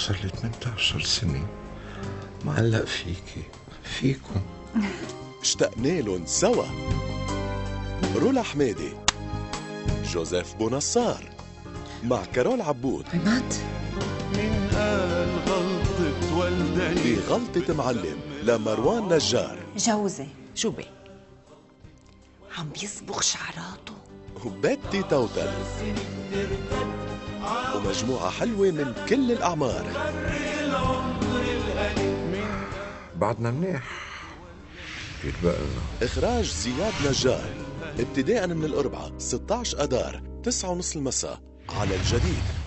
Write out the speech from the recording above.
صار لي 18 سنة معلق فيكم. اشتقنا لهم سوا. رولا حمادي، جوزيف بونصار، مع كارول عبود. عماد مين قال غلطة والدي بغلطة معلم لمروان نجار. جوزي شو بي؟ عم بيصبغ شعراته. وبيتي توتل، ومجموعة حلوة من كل الأعمار. بعدنا منيح بيتبقى لنا. إخراج زياد نجار، ابتداء من الأربعاء 16 أدار 9:30 المساء على الجديد.